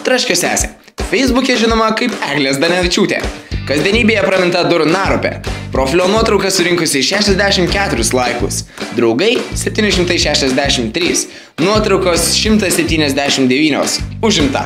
Traškio sesė. Facebook'e žinoma kaip Eglė Zdanevičiūtė. Kasdienybėje praminta Durnarupė. Profilio nuotrauka surinkusi 64 laikus. Draugai 763. Nuotraukos 179. Užimta.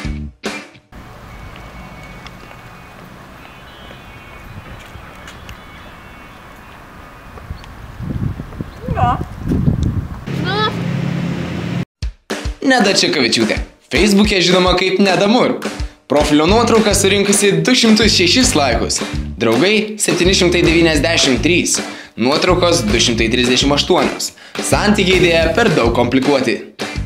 Neda Čekavičiūtė. Facebook'e žinoma kaip Neda Mur. Profilio nuotrauka surinkusi 206 laikus. Draugai 793. Nuotraukos 238. Santykiai dėja per daug komplikuoti.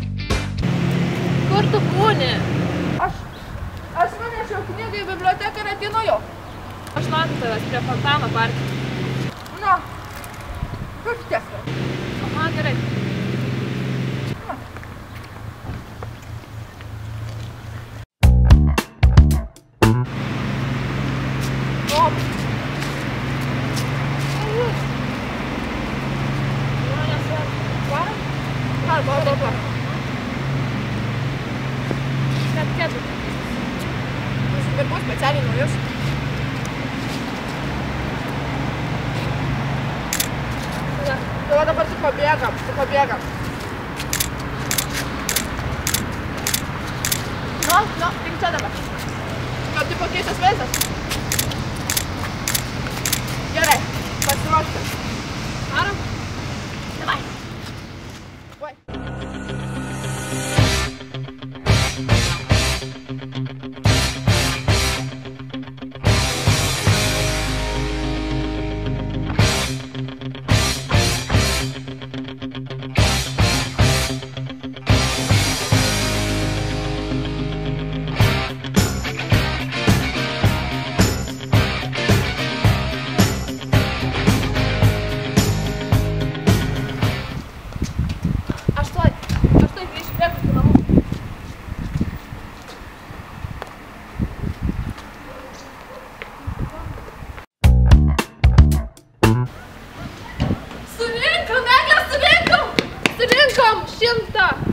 Kur tu būni? Aš nunešiau knygą į biblioteką ir ateinu jau. Aš laukiu tavęs prie fontano parke. Na, kur tiesa? Aha, gerai. Nusipirkau specialiai naujus. Tai dabar tik pabėgam. Nu, tik čia dabar. Gal tai pakeistas vaizdas? Gerai, pasiruošti. Varom? Davai. Vai. Surinkom! 100!